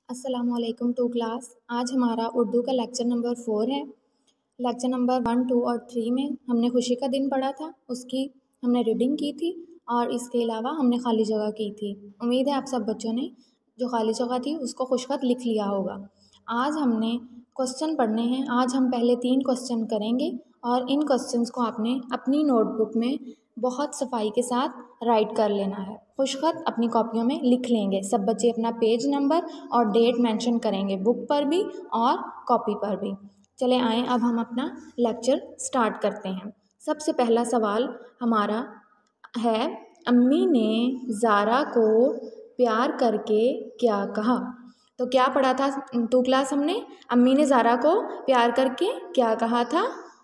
अस्सलामुअलैकुम to class. आज हमारा उर्दू का लेक्चर नंबर 4 है। लेक्चर नंबर 1, 2 और 3 में हमने खुशी का दिन पढ़ा था, उसकी हमने रीडिंग की थी और इसके अलावा हमने खाली जगह की थी। उम्मीद है आप सब बच्चों ने जो खाली जगह थी उसको खुशखत लिख लिया होगा। आज हमने क्वेश्चन पढ़ने हैं। आज हम पहले 3 क्वेश्चन करेंगे और इन क्वेश्चंस को आपने अपनी नोटबुक में बहुत सफाई के साथ राइट कर लेना है। खुशखत अपनी कॉपियों में लिख लेंगे। सब बच्चे अपना पेज नंबर और डेट मेंशन करेंगे, बुक पर भी और कॉपी पर भी। चले आएँ, अब हम अपना लेक्चर स्टार्ट करते हैं। सबसे पहला सवाल हमारा है, अम्मी ने ज़ारा को प्यार करके क्या कहा। तो क्या पढ़ा था टू क्लास हमने? अम्मी ने ज़ारा को प्यार करके क्या कहा था?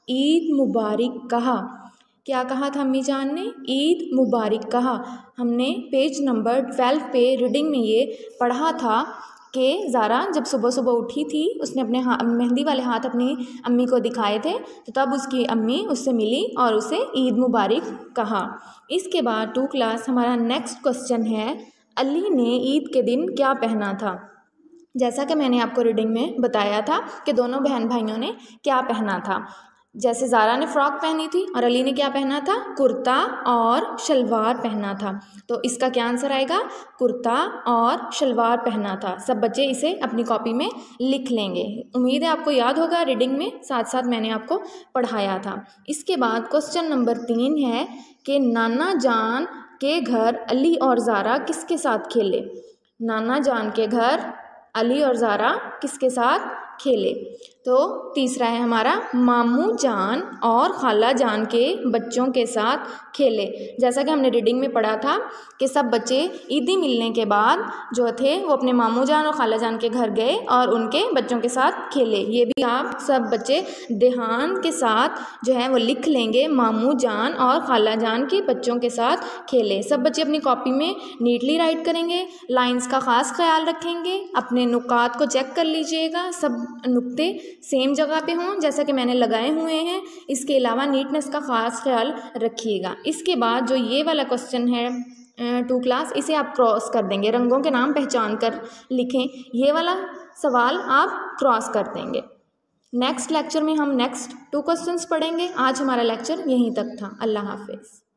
ईद मुबारक कहा। क्या कहा था अम्मी जान ने? ईद मुबारक कहा। हमने पेज नंबर 12 पे रीडिंग में ये पढ़ा था कि ज़ारा जब सुबह सुबह उठी थी, उसने अपने मेहंदी वाले हाथ अपनी अम्मी को दिखाए थे, तो तब उसकी अम्मी उससे मिली और उसे ईद मुबारक कहा। इसके बाद टू क्लास हमारा नेक्स्ट क्वेश्चन है, अली ने ईद के दिन क्या पहना था। जैसा कि मैंने आपको रीडिंग में बताया था कि दोनों बहन भाइयों ने क्या पहना था। जैसे ज़ारा ने फ़्रॉक पहनी थी और अली ने क्या पहना था? कुर्ता और शलवार पहना था। तो इसका क्या आंसर आएगा? कुर्ता और शलवार पहना था। सब बच्चे इसे अपनी कॉपी में लिख लेंगे। उम्मीद है आपको याद होगा, रीडिंग में साथ साथ मैंने आपको पढ़ाया था। इसके बाद क्वेश्चन नंबर 3 है कि नाना जान के घर अली और ज़ारा किसके साथ खेले। नाना जान के घर अली और ज़ारा किसके साथ खेले। तो तीसरा है हमारा, मामू जान और खाला जान के बच्चों के साथ खेले। जैसा कि हमने रीडिंग में पढ़ा था कि सब बच्चे ईदी मिलने के बाद जो थे वो अपने मामू जान और खाला जान के घर गए और उनके बच्चों के साथ खेले। ये भी आप सब बच्चे ध्यान के साथ जो है वो लिख लेंगे, मामू जान और खाला जान के बच्चों के साथ खेले। सब बच्चे अपनी कॉपी में नीटली राइट करेंगे, लाइंस का ख़ास ख्याल रखेंगे, अपने नुकात को चेक कर लीजिएगा, सब नुक्ते सेम जगह पे हों जैसा कि मैंने लगाए हुए हैं। इसके अलावा नीटनेस का ख़ास ख्याल रखिएगा। इसके बाद जो ये वाला क्वेश्चन है टू क्लास, इसे आप क्रॉस कर देंगे, रंगों के नाम पहचान कर लिखें। ये वाला सवाल आप क्रॉस कर देंगे। नेक्स्ट लेक्चर में हम नेक्स्ट 2 क्वेश्चंस पढ़ेंगे। आज हमारा लेक्चर यहीं तक था। अल्लाह हाफिज़।